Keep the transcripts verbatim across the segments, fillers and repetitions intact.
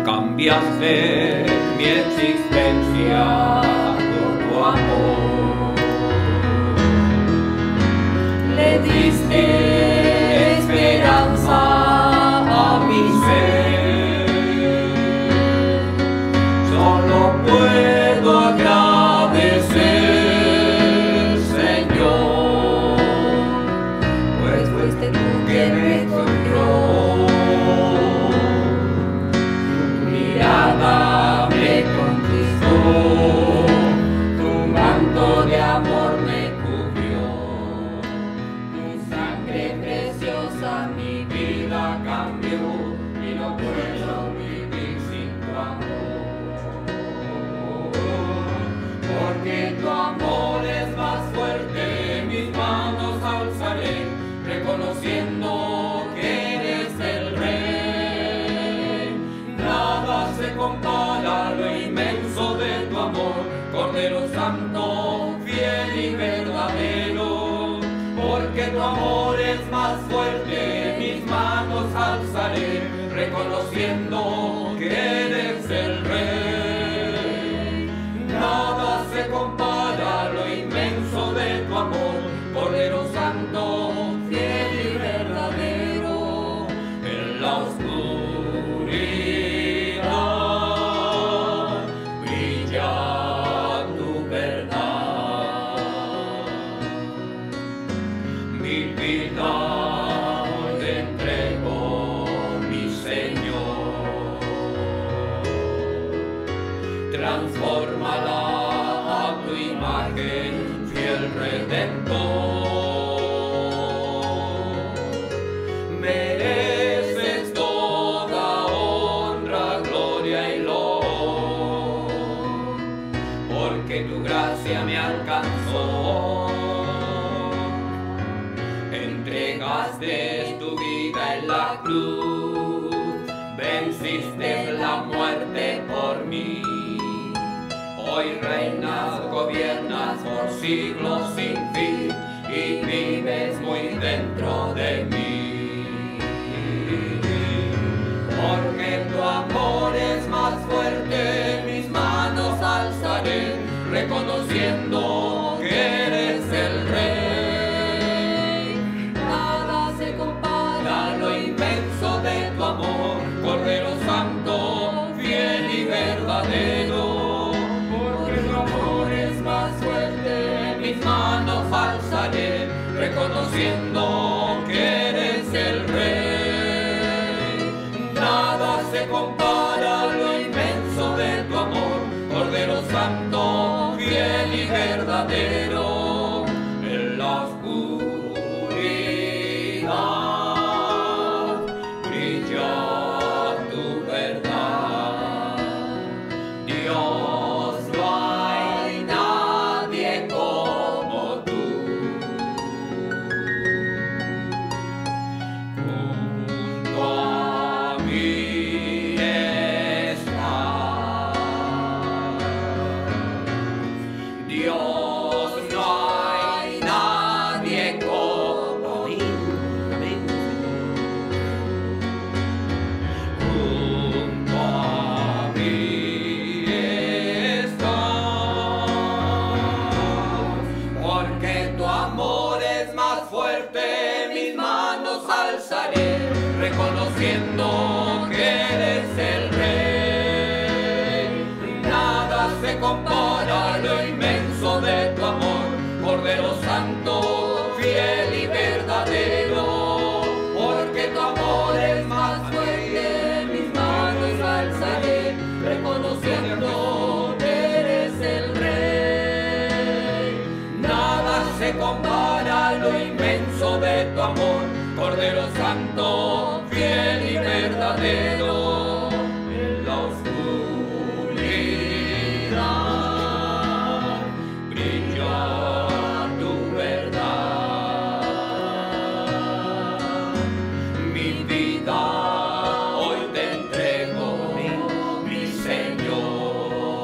cambiaste mi existencia por tu amor. Le diste esperanza a mi ser. Solo puedo agradecer, Señor, pues fuiste tú quien me encontró. Tu mirada me conquistó, tu manto de amor me cubrió. Tu sangre preciosa mi vida cambió y no puedo vivir sin tu amor. Porque tu amor es más fuerte, mis manos alzaré, reconociendo que eres el Rey. Nada se compara a lo inmenso de tu amor, Cordero Santo, fiel y verdadero. Porque tu amor es más fuerte, mis manos alzaré, reconociendo que eres el Rey. Nada se compara a lo inmenso de tu amor, Cordero Santo, fiel y verdadero. En la oscuridad brilla tu verdad. Mi vida te entrego, mi Señor. Transfórmala a tu imagen, fiel Redentor. Mereces toda honra, gloria y loor, porque tu gracia me alcanzó. Entregaste tu vida en la cruz, venciste la muerte por mí. Hoy reinas, gobiernas por siglos sin fin y vives muy dentro de mí. Porque tu amor es más fuerte, mis manos alzaré, reconociendo que eres el Rey. Nada se compara a lo inmenso de tu amor, Cordero Santo, fiel y verdadero. Mis manos alzaré, reconociendo que eres el Rey. Nada se compara a lo inmenso de tu amor, Cordero Santo, fiel y verdadero. En la oscuridad brilla tu verdad, Dios. Dios, no hay nadie como tú. Junto a mí estás, porque tu amor es más fuerte, mis manos alzaré, reconociendo que eres el Rey. Nada se compara a lo inmenso de tu amor, Cordero Santo, fiel y verdadero. Porque tu amor es más fuerte, mis manos alzaré, reconociendo que eres el Rey. Nada se compara a lo inmenso de tu amor, Cordero Santo, fiel y verdadero. En la oscuridad brilla tu verdad. Mi vida hoy te entrego, mi Señor.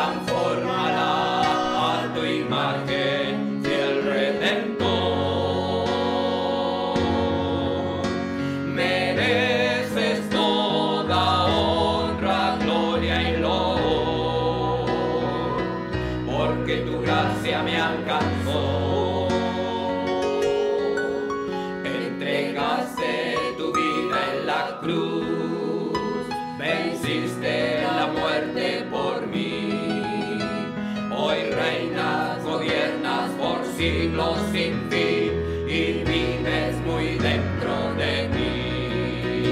Transfórmala a tu imagen, fiel Redentor. la cruz, venciste la muerte por mí. Hoy reinas, gobiernas por siglos sin fin y vives muy dentro de mí.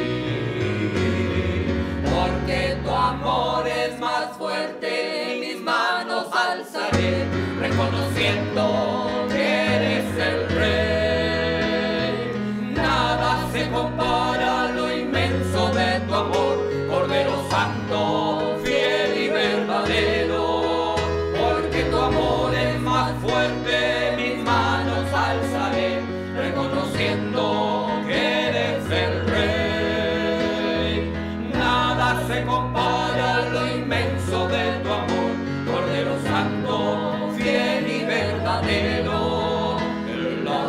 Porque tu amor es más fuerte, mis manos alzaré, reconociendo que eres el Rey. Nada se compara a lo inmenso de tu amor, Cordero Santo, fiel y verdadero. Porque tu amor es más fuerte, mis manos alzaré, reconociendo que eres el Rey. Nada se compara a lo inmenso de tu amor, Cordero Santo, fiel y verdadero. En la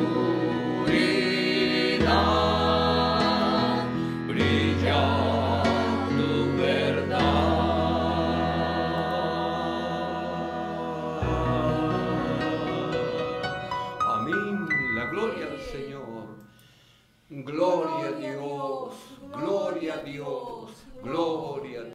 oscuridad brilla tu verdad. Amén. La gloria al Señor. Gloria a Dios, gloria a Dios, gloria a Dios.